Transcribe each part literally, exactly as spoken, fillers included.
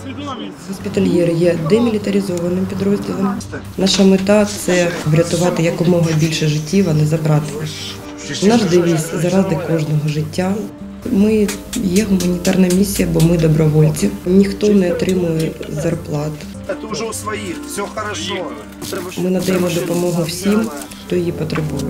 Госпітальєри є демілітаризованим підрозділом. Наша мета – це врятувати якомога більше життів, а не забрати. Наш девіз – заради кожного життя. Ми є гуманітарна місія, бо ми добровольці. Ніхто не отримує зарплат. Ми надаємо допомогу всім, хто її потребує.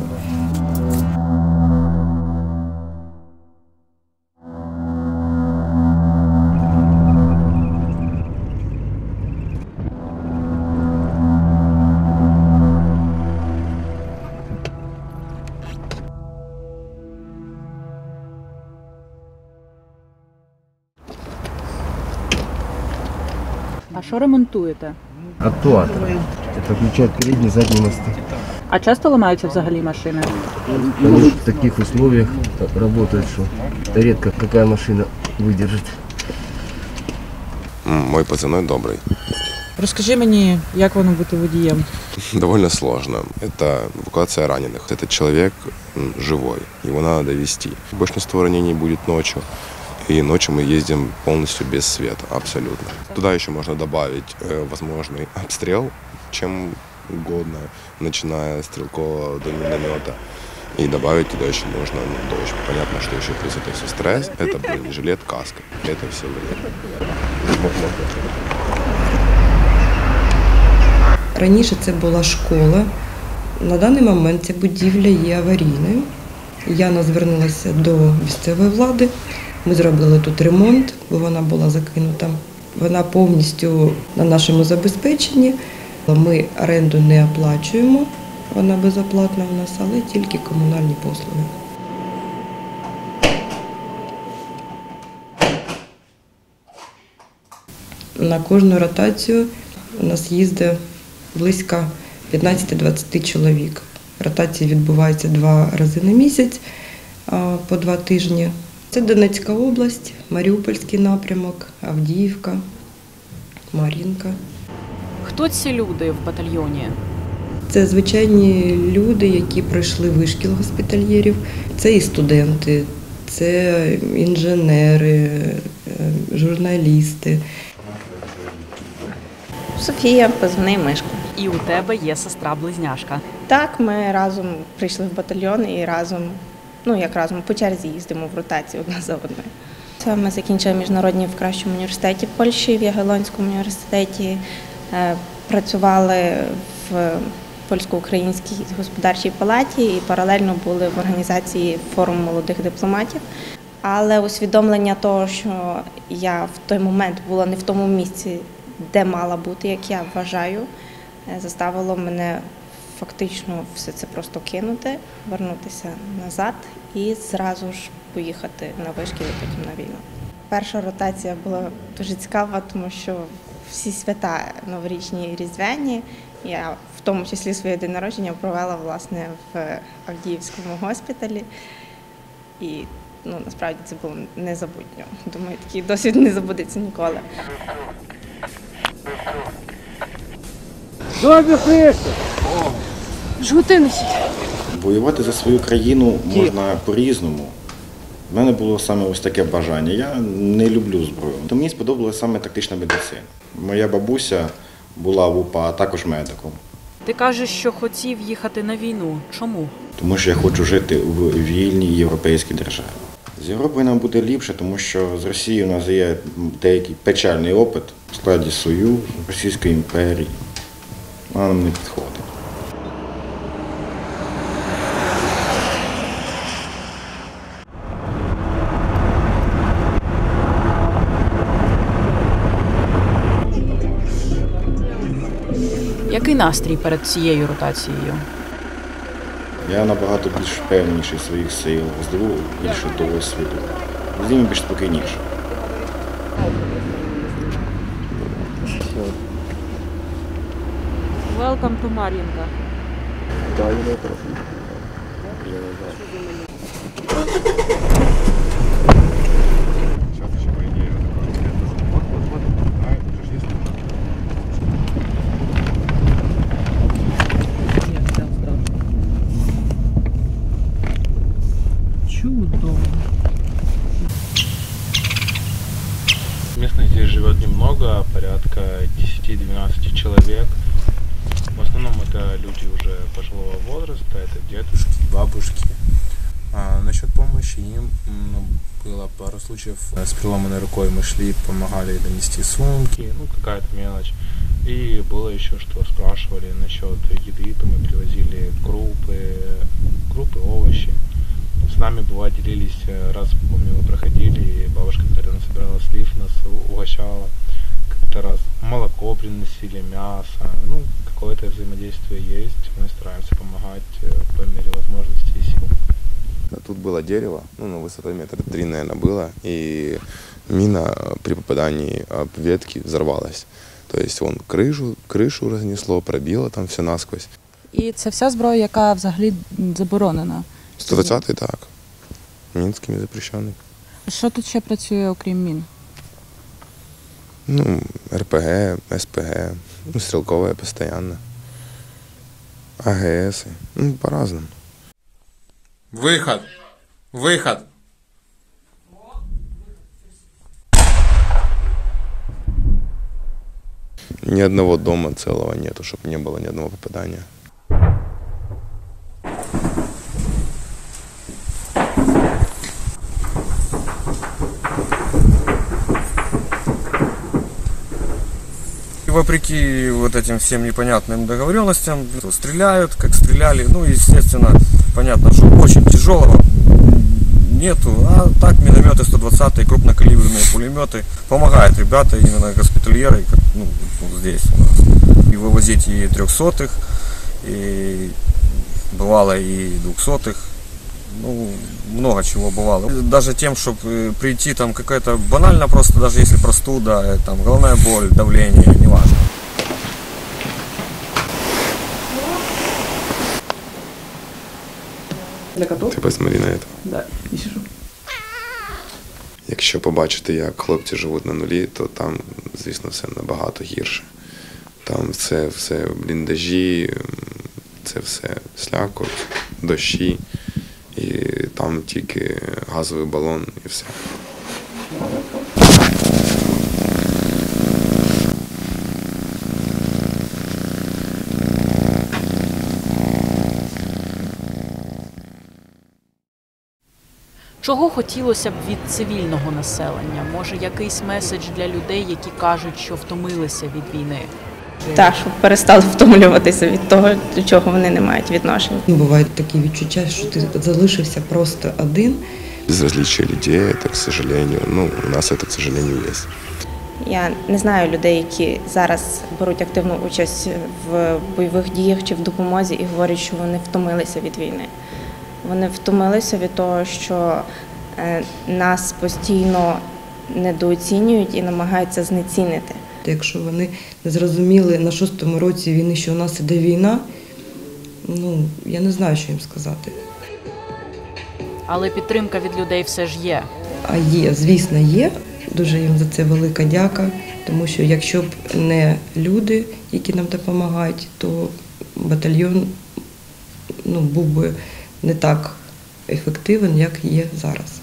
А що ремонтуєте? Актуатор. Это включает передние и задние мосты. А часто ламаються взагалі машини? Они в таких условиях работают, что редко какая машина выдержит. Мой позывной добрый. Розкажи мені, як воно бути водієм? Довольно сложно. Это эвакуация раненых. Этот человек живой, его надо довести. Большинство ранений будет ночью. И ночью мы ездим полностью без света, абсолютно. Туда еще можно добавить э, возможный обстрел, чем угодно, начиная с стрелкового до миномета. И добавить туда еще можно ну, дождь. Понятно, что еще плюс это все стресс, это бронежилет, каска. Это все время. Раніше це була школа. На даний момент ця будівля є аварійною. Яна звернулася до місцевої влади. Ми зробили тут ремонт, бо вона була закинута. Вона повністю на нашому забезпеченні. Ми оренду не оплачуємо, вона безоплатна в нас, але тільки комунальні послуги. На кожну ротацію у нас їздить близько п'ятнадцять-двадцять чоловік. Ротації відбуваються два рази на місяць, по два тижні. Це Донецька область, Маріупольський напрямок, Авдіївка, Мар'їнка. Хто ці люди в батальйоні? Це звичайні люди, які пройшли вишкіл госпітальєрів. Це і студенти, це інженери, журналісти. Софія, позивний Мишка. І у тебе є сестра-близняшка. Так, ми разом прийшли в батальйон і разом, ну як разом, по черзі їздимо в ротацію одна за одною. Це ми закінчили міжнародні в кращому університеті Польщі, в Ягелонському університеті. Працювали в польсько-українській господарчій палаті і паралельно були в організації форуму молодих дипломатів. Але усвідомлення того, що я в той момент була не в тому місці, де мала бути, як я вважаю, заставило мене фактично все це просто кинути, вернутися назад і зразу ж поїхати на вишкіл і потім на війну. Перша ротація була дуже цікава, тому що всі свята новорічні і різдвяні, я в тому числі своє день народження провела власне в Авдіївському госпіталі. І ну, насправді це було незабутньо. Думаю, такий досвід не забудеться ніколи. Жгути носіть. Воювати за свою країну можна по-різному. У мене було саме ось таке бажання. Я не люблю зброю. То мені сподобалася саме тактична медицина. Моя бабуся була в УПА, а також медиком. Ти кажеш, що хотів їхати на війну. Чому? Тому що я хочу жити в вільній європейській державі. З Європою нам буде ліпше, тому що з Росією у нас є деякий печальний опит в складі Союзу, Російської імперії. Вона нам не підходить. Який настрій перед цією ротацією? Я набагато більш впевненіший своїх сил, здобув більше досвіду. З ними більш спокійніше. Welcome to Мар'їнка. Местный здесь живет немного, порядка десять-двенадцать человек. В основном это люди уже пожилого возраста, это дедушки, бабушки. А насчет помощи им, ну, было пару случаев с переломанной рукой, мы шли, помогали донести сумки, ну какая-то мелочь. И было еще, что спрашивали насчет еды, то мы привозили крупы, крупы, овощи. С нами бывает делились, раз, помню, мы проходили, и бабушка, которая нас собирала слив, нас угощала. Как-то раз молоко приносили, мясо, ну, какое-то взаимодействие есть, мы стараемся помогать по мере возможностей и сил. Тут было дерево, ну, на высоту метра три, наверное, было, и мина при попадании об ветки взорвалась. То есть вон крышу, крышу рознесло, пробило там все насквозь. І це вся зброя, яка взагалі заборонена? сто двадцятий так, Мінськими запрещений. Що тут ще працює, окрім мін? Ну, эр пэ гэ, эс пэ гэ, ну, стрелковая постоянно, а гэ эсы, ну, по-разному. Выход! Выход! Ни одного дома целого нету, чтобы не было ни одного попадания. Вопреки вот этим всем непонятным договоренностям, стреляют, как стреляли. Ну, естественно, понятно, что очень тяжелого нету. А так минометы сто двадцатые, крупнокалиберные пулеметы помогают ребята, именно госпитальеры, ну, вот здесь у нас. И вывозить и трехсотых, и бывало и двухсотых. Ну, много чего бывало. Даже тем, чтобы прийти там какая-то банально просто, даже если простуда, там головная боль, давление, неважно. Для котов? Ти посмотри на це. Да, і сижу. Якщо побачити, як хлопці живуть на нулі, то там, звісно, все набагато гірше. Там це все бліндажі, це все слякоть, дощі. І там тільки газовий балон і все. Чого хотілося б від цивільного населення? Може, якийсь меседж для людей, які кажуть, що втомилися від війни? Так, щоб перестали втомлюватися від того, до чого вони не мають відношення. Бувають такі відчуття, що ти залишився просто один. Безразличие людей, это, к сожалению, ну, у нас это, к сожалению, есть. Я не знаю людей, які зараз беруть активну участь в бойових діях чи в допомозі і говорять, що вони втомилися від війни. Вони втомилися від того, що нас постійно недооцінюють і намагаються знецінити. Якщо вони не зрозуміли на шостому році війни, що у нас іде війна, ну, я не знаю, що їм сказати. Але підтримка від людей все ж є. А є, звісно, є. Дуже їм за це велика дяка, тому що якщо б не люди, які нам допомагають, то батальйон, ну, був би не так ефективен, як є зараз.